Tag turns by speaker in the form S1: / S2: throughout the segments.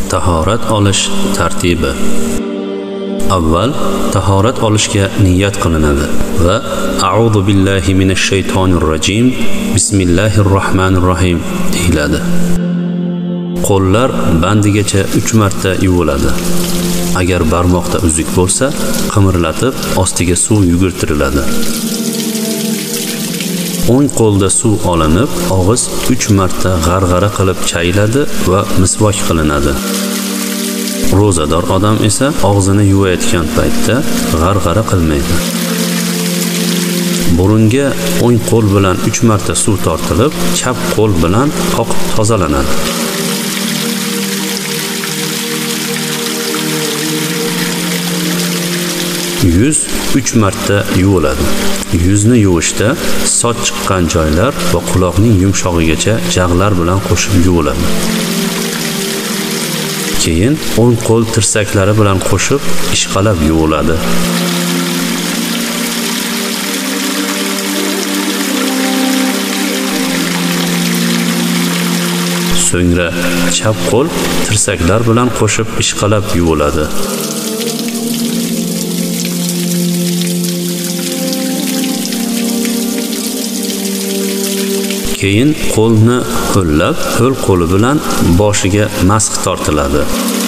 S1: Tahorat olish tartibi. Avval tahorat olishga niyat qilinadi va a'udhu billahi minash shaytonir rojim, bismillahirrohmanirrohim deyiladi. Qo'llar bandigacha 3 marta yuviladi. Agar barmoqda uzuk bo'lsa, qimirlatib ostiga suv yugurtiriladi. O'ng qo'lda suv olinib, og'iz 3 marta g'arg'ara qilib chayiladi va misvok qilinadi. Ro'zador odam esa og'zini yuvayotgan paytda g'arg'ara qilmaydi. Burunga o'ng qo'l bilan 3 marta suv tortilib, chap qo'l bilan qoqib tozalanadi. Yuz 3 marta yuviladi. Yuzni yuvishda soch chiqqan joylar va quloqning yumshog'igacha jag'lar bilan qo'shib yuviladi. Keyin o'ng qo'l tirsaklari bilan qo'shib ishqalab yuviladi. So'ngra chap qo'l tirsaklar bilan qo'shib ishqalab yuviladi. Keyin qo'lni ho'llab, ho'l qo'li bilan boshiga masx tortiladi.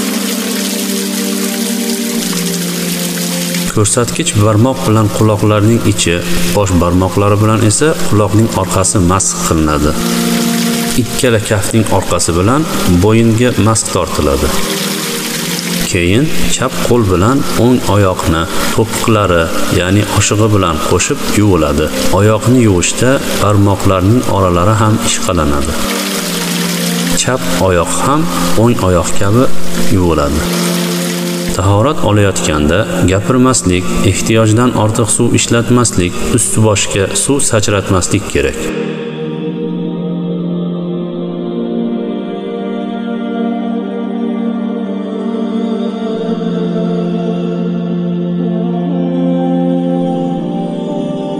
S1: Ko'rsatkich barmoq bilan quloqlarning ichi, bosh barmoqlari bilan esa quloqning orqasi masx qilinadi. Ikkala kaftning orqasi bilan bo'yinga masx tortiladi. Keyin chap qo'l bilan o'ng oyoqni to'piqlari, ya'ni oshig'i bilan qo'shib yuviladi. Oyoqni yuvishda barmoqlarning oralari ham ishqalanadi. Chap oyoq ham o'ng oyoq kabi yuviladi. Tahorat olayotganda gapirmaslik, ehtiyojdan ortiq suv ishlatmaslik, ust-boshga suv sachratmaslik kerak.